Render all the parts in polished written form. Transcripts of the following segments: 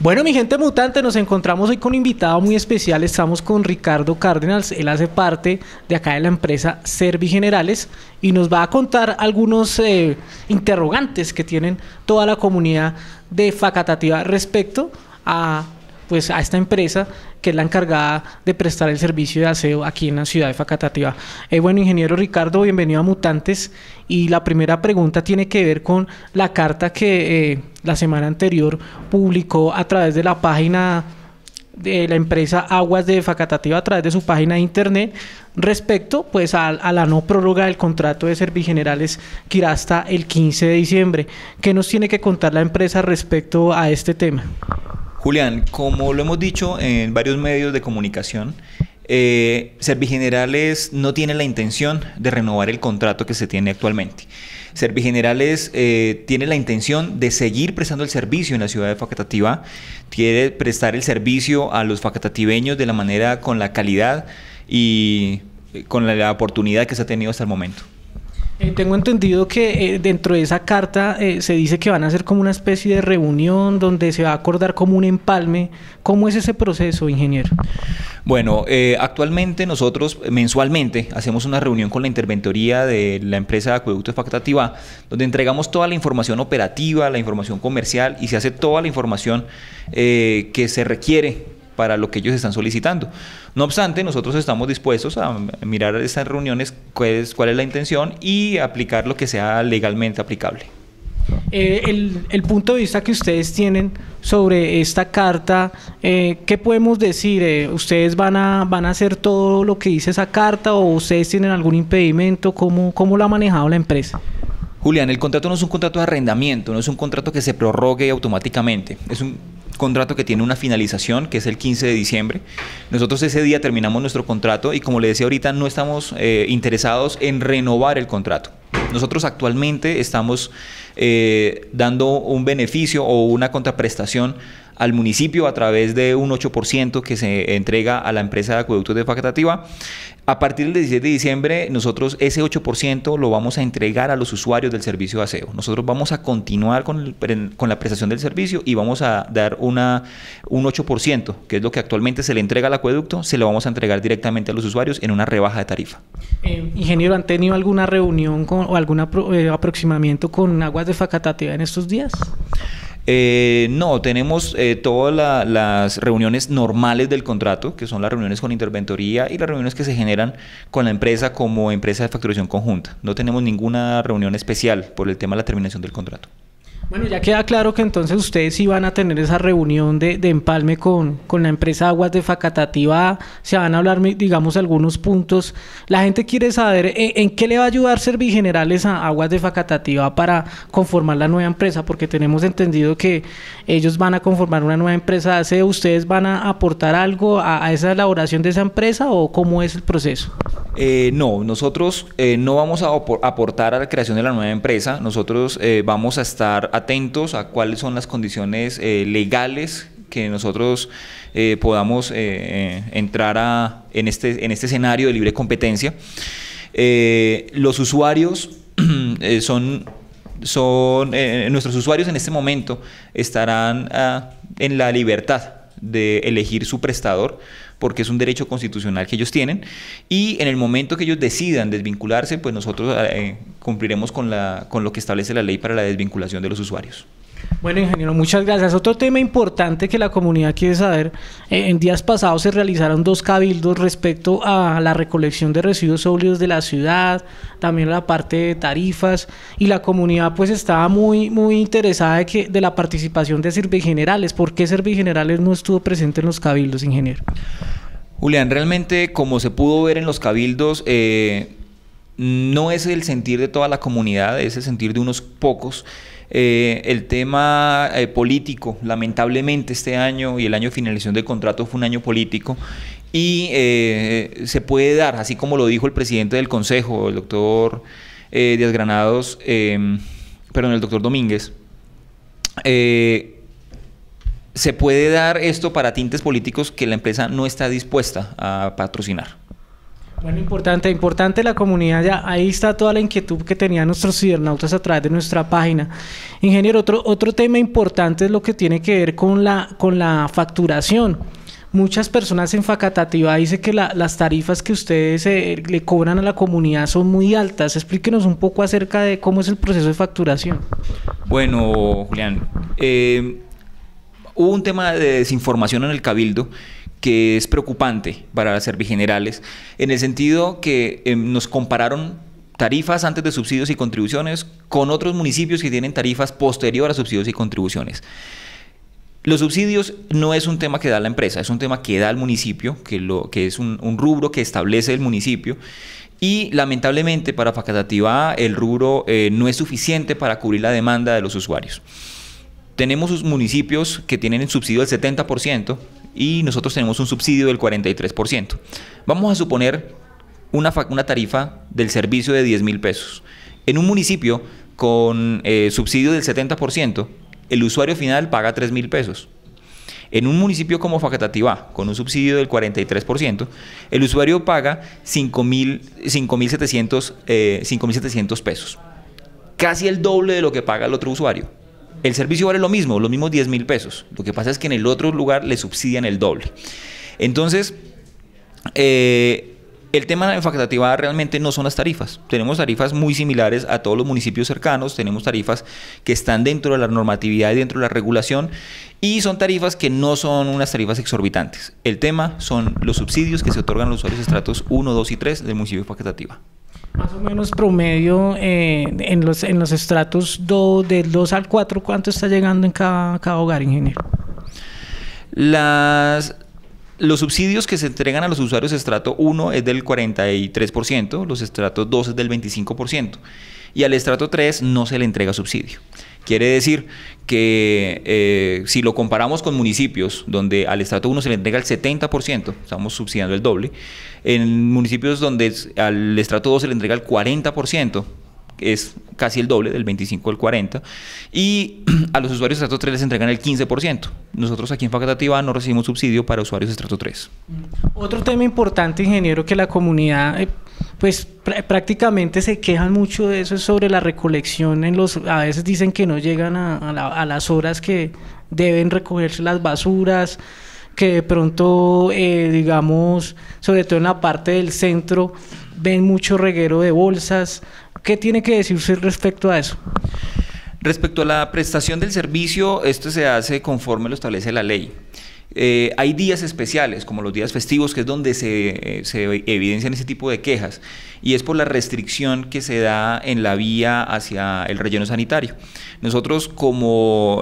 Bueno, mi gente mutante, nos encontramos hoy con un invitado muy especial. Estamos con Ricardo Cárdenas. Él hace parte de acá de la empresa Servigenerales y nos va a contar algunos interrogantes que tienen toda la comunidad de Facatativá respecto a esta empresa que es la encargada de prestar el servicio de aseo aquí en la ciudad de Facatativá. Bueno, ingeniero Ricardo, bienvenido a Mutantes. Y la primera pregunta tiene que ver con la carta que la semana anterior publicó a través de la página de la empresa Aguas de Facatativá, a través de su página de internet, respecto pues a la no prórroga del contrato de Servigenerales que irá hasta el 15 de diciembre. ¿Qué nos tiene que contar la empresa respecto a este tema? Julián, como lo hemos dicho en varios medios de comunicación, Servigenerales no tiene la intención de renovar el contrato que se tiene actualmente. Servigenerales tiene la intención de seguir prestando el servicio en la ciudad de Facatativá, quiere prestar el servicio a los facatativeños de la manera, con la calidad y con la oportunidad que se ha tenido hasta el momento. Tengo entendido que dentro de esa carta se dice que van a hacer como una especie de reunión donde se va a acordar como un empalme. ¿Cómo es ese proceso, ingeniero? Bueno, actualmente nosotros mensualmente hacemos una reunión con la interventoría de la empresa de Acueducto de Facatativá, donde entregamos toda la información operativa, la información comercial y se hace toda la información que se requiere para lo que ellos están solicitando. No obstante, nosotros estamos dispuestos a mirar estas reuniones, cuál es la intención y aplicar lo que sea legalmente aplicable. El punto de vista que ustedes tienen sobre esta carta, ¿qué podemos decir? ¿Ustedes van a hacer todo lo que dice esa carta o ustedes tienen algún impedimento? ¿Cómo lo ha manejado la empresa? Julián, el contrato no es un contrato de arrendamiento, no es un contrato que se prorrogue automáticamente, es un contrato que tiene una finalización que es el 15 de diciembre. Nosotros ese día terminamos nuestro contrato y, como le decía ahorita, no estamos interesados en renovar el contrato. Nosotros actualmente estamos dando un beneficio o una contraprestación al municipio a través de un 8% que se entrega a la empresa de Acueductos de Facatativá. A partir del 17 de diciembre, nosotros ese 8% lo vamos a entregar a los usuarios del servicio de aseo. Nosotros vamos a continuar con la prestación del servicio y vamos a dar un 8%, que es lo que actualmente se le entrega al acueducto, se lo vamos a entregar directamente a los usuarios en una rebaja de tarifa. Ingeniero, ¿han tenido alguna reunión o algún aproximamiento con Aguas de Facatativá en estos días? No, tenemos todas las reuniones normales del contrato, que son las reuniones con interventoría y las reuniones que se generan con la empresa como empresa de facturación conjunta. No tenemos ninguna reunión especial por el tema de la terminación del contrato. Bueno, ya queda claro que entonces ustedes sí van a tener esa reunión de empalme con la empresa Aguas de Facatativá. Se van a hablar, digamos, algunos puntos. La gente quiere saber en qué le va a ayudar Servigenerales a Aguas de Facatativá para conformar la nueva empresa, porque tenemos entendido que ellos van a conformar una nueva empresa de aseo. ¿Ustedes van a aportar algo a esa elaboración de esa empresa o cómo es el proceso? No, nosotros no vamos a aportar a la creación de la nueva empresa. Nosotros vamos a estar atentos a cuáles son las condiciones legales que nosotros podamos entrar en este escenario de libre competencia. Los usuarios nuestros usuarios en este momento estarán en la libertad de elegir su prestador, porque es un derecho constitucional que ellos tienen, y en el momento que ellos decidan desvincularse, pues nosotros cumpliremos con lo que establece la ley para la desvinculación de los usuarios. Bueno, ingeniero, muchas gracias. Otro tema importante que la comunidad quiere saber, en días pasados se realizaron 2 cabildos respecto a la recolección de residuos sólidos de la ciudad, también la parte de tarifas, y la comunidad pues estaba muy interesada de la participación de Servigenerales. ¿Por qué Servigenerales no estuvo presente en los cabildos, ingeniero? Julián, realmente, como se pudo ver en los cabildos, no es el sentir de toda la comunidad, es el sentir de unos pocos. El tema político, lamentablemente este año y el año de finalización del contrato fue un año político y se puede dar, así como lo dijo el presidente del consejo, el doctor Díaz Granados, el doctor Domínguez, se puede dar esto para tintes políticos que la empresa no está dispuesta a patrocinar. Bueno, importante la comunidad, ya ahí está toda la inquietud que tenían nuestros cibernautas a través de nuestra página. Ingeniero, otro tema importante es lo que tiene que ver con la facturación. Muchas personas en Facatativá dicen que las tarifas que ustedes le cobran a la comunidad son muy altas. Explíquenos un poco acerca de cómo es el proceso de facturación. Bueno, Julián, hubo un tema de desinformación en el Cabildo que es preocupante para las servigenerales, en el sentido que nos compararon tarifas antes de subsidios y contribuciones con otros municipios que tienen tarifas posterior a subsidios y contribuciones. Los subsidios no es un tema que da la empresa, es un tema que da el municipio, que es un rubro que establece el municipio, y lamentablemente para Facatativá el rubro no es suficiente para cubrir la demanda de los usuarios. Tenemos sus municipios que tienen el subsidio del 70% y nosotros tenemos un subsidio del 43%. Vamos a suponer una tarifa del servicio de 10.000 pesos. En un municipio con subsidio del 70%, el usuario final paga 3.000 pesos. En un municipio como Facatativá, con un subsidio del 43%, el usuario paga 5.700 pesos. Casi el doble de lo que paga el otro usuario. El servicio vale lo mismo, los mismos 10.000 pesos. Lo que pasa es que en el otro lugar le subsidian el doble. Entonces, el tema en Facatativá realmente no son las tarifas. Tenemos tarifas muy similares a todos los municipios cercanos, tenemos tarifas que están dentro de la normatividad y dentro de la regulación, y son tarifas que no son unas tarifas exorbitantes. El tema son los subsidios que se otorgan a los usuarios de estratos 1, 2 y 3 del municipio de Facatativá. Más o menos promedio en los estratos del 2 al 4, ¿cuánto está llegando en cada hogar, ingeniero? Los subsidios que se entregan a los usuarios de estrato 1 es del 43%, los estratos 2 es del 25%, y al estrato 3 no se le entrega subsidio. Quiere decir que si lo comparamos con municipios donde al estrato 1 se le entrega el 70%, estamos subsidiando el doble, en municipios donde al estrato 2 se le entrega el 40%, es casi el doble, del 25 al 40%, y a los usuarios de estrato 3 les entregan el 15%. Nosotros aquí en Facatativá no recibimos subsidio para usuarios de estrato 3. Otro tema importante, ingeniero, que la comunidad pues prácticamente se quejan mucho de eso, es sobre la recolección. A veces dicen que no llegan a las horas que deben recogerse las basuras, que de pronto, digamos, sobre todo en la parte del centro, ven mucho reguero de bolsas. ¿Qué tiene que decir usted respecto a eso? Respecto a la prestación del servicio, esto se hace conforme lo establece la ley. Hay días especiales, como los días festivos, que es donde se evidencian ese tipo de quejas, y es por la restricción que se da en la vía hacia el relleno sanitario. Nosotros, como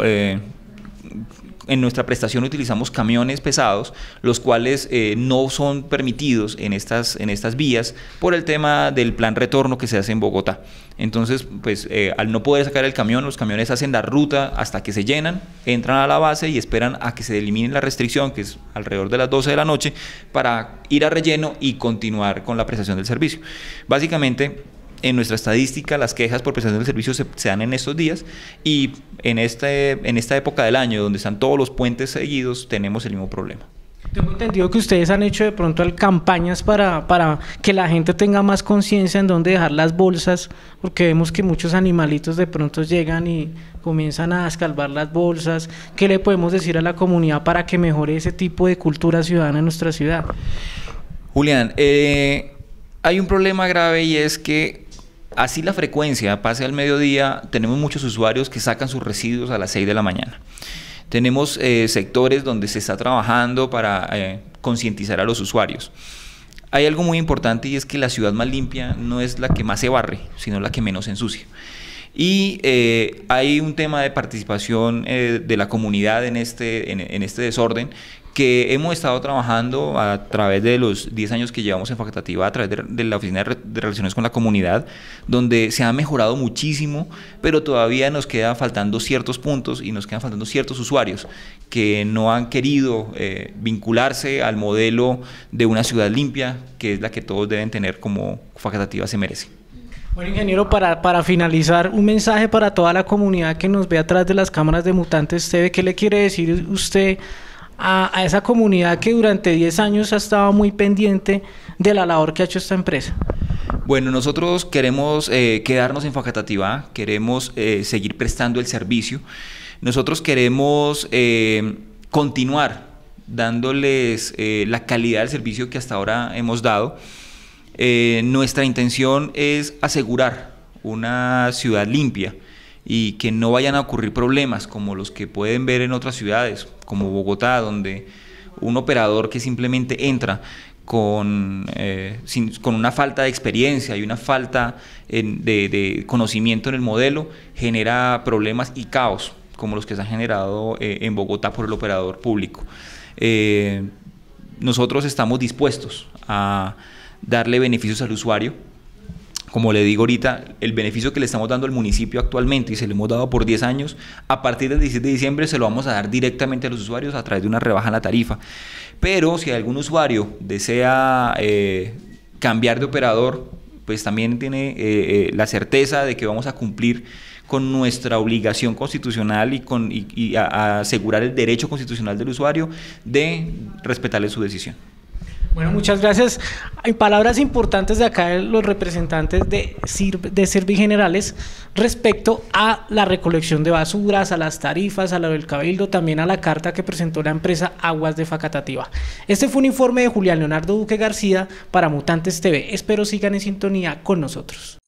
en nuestra prestación utilizamos camiones pesados, los cuales no son permitidos en estas vías por el tema del plan retorno que se hace en Bogotá. Entonces, pues al no poder sacar el camión, los camiones hacen la ruta hasta que se llenan, entran a la base y esperan a que se elimine la restricción, que es alrededor de las 12 de la noche, para ir a relleno y continuar con la prestación del servicio. Básicamente, en nuestra estadística, las quejas por prestación del servicio se dan en estos días, y en esta época del año, donde están todos los puentes seguidos, tenemos el mismo problema. Tengo entendido que ustedes han hecho de pronto campañas para que la gente tenga más conciencia en dónde dejar las bolsas, porque vemos que muchos animalitos de pronto llegan y comienzan a escalvar las bolsas. ¿Qué le podemos decir a la comunidad para que mejore ese tipo de cultura ciudadana en nuestra ciudad? Julián, hay un problema grave, y es que así la frecuencia pase al mediodía, tenemos muchos usuarios que sacan sus residuos a las 6 de la mañana. Tenemos sectores donde se está trabajando para concientizar a los usuarios. Hay algo muy importante, y es que la ciudad más limpia no es la que más se barre, sino la que menos ensucia. Y hay un tema de participación de la comunidad en este desorden, que hemos estado trabajando a través de los 10 años que llevamos en Facatativá, a través de la Oficina de Relaciones con la Comunidad, donde se ha mejorado muchísimo, pero todavía nos queda faltando ciertos puntos y nos quedan faltando ciertos usuarios que no han querido vincularse al modelo de una ciudad limpia, que es la que todos deben tener como Facatativá se merece. Bueno, ingeniero, para finalizar, un mensaje para toda la comunidad que nos ve atrás de las cámaras de Mutantes TV. ¿Qué le quiere decir usted a esa comunidad que durante 10 años ha estado muy pendiente de la labor que ha hecho esta empresa? Bueno, nosotros queremos quedarnos en Facatativá, queremos seguir prestando el servicio. Nosotros queremos continuar dándoles la calidad del servicio que hasta ahora hemos dado. Nuestra intención es asegurar una ciudad limpia y que no vayan a ocurrir problemas como los que pueden ver en otras ciudades, como Bogotá, donde un operador que simplemente entra con una falta de experiencia y una falta de conocimiento en el modelo genera problemas y caos como los que se han generado en Bogotá por el operador público. Nosotros estamos dispuestos a darle beneficios al usuario. Como le digo ahorita, el beneficio que le estamos dando al municipio actualmente y se lo hemos dado por 10 años, a partir del 17 de diciembre se lo vamos a dar directamente a los usuarios a través de una rebaja en la tarifa. Pero si algún usuario desea cambiar de operador, pues también tiene la certeza de que vamos a cumplir con nuestra obligación constitucional y a asegurar el derecho constitucional del usuario de respetarle su decisión. Bueno, muchas gracias. Hay palabras importantes de acá de los representantes de Servigenerales respecto a la recolección de basuras, a las tarifas, a lo del cabildo, también a la carta que presentó la empresa Aguas de Facatativá. Este fue un informe de Julián Leonardo Duque García para Mutantes TV. Espero sigan en sintonía con nosotros.